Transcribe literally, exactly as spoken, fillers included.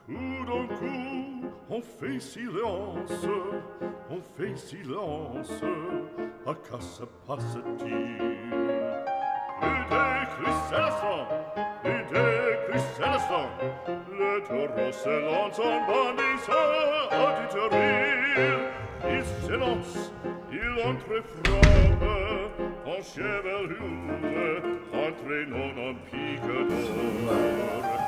Tout d'un coup, on fait silence, on fait silence, à quoi se passe-t-il? Plus de cristallisant, plus de cristallisant, le taureau se lance en bandissant à du rire. Il se lance, il entre frappe, en chevelure, entraînant un pic d'or.